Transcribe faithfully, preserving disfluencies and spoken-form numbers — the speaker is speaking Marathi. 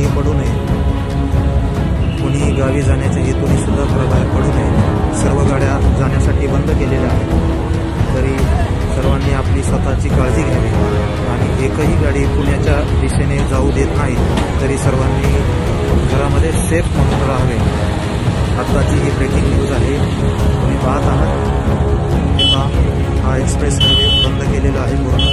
मागे पडू नये, कोणी गावी जाण्याच्या हेतूने सुद्धा बाहेर पडू नये। सर्व गाड्या जाण्यासाठी बंद केलेल्या आहेत, तरी सर्वांनी आपली स्वतःची काळजी घ्यावी आणि एकही गाडी पुण्याच्या दिशेने जाऊ देत नाही, तरी सर्वांनी घरामध्ये सेफ म्हणून राहावे। आत्ताची ही ब्रेकिंग न्यूज आहे, तुम्ही पाहत आहात हा एक्सप्रेस हायवे बंद केलेला आहे पूर्ण।